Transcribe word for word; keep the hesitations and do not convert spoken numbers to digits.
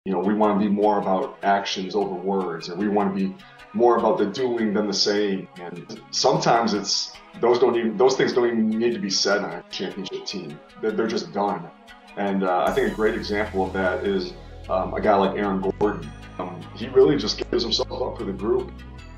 You know, we want to be more about actions over words, and we want to be more about the doing than the saying. And sometimes it's those don't even those things don't even need to be said on a championship team. They're, they're just done. And uh, I think a great example of that is um, a guy like Aaron Gordon. Um, he really just gives himself up for the group.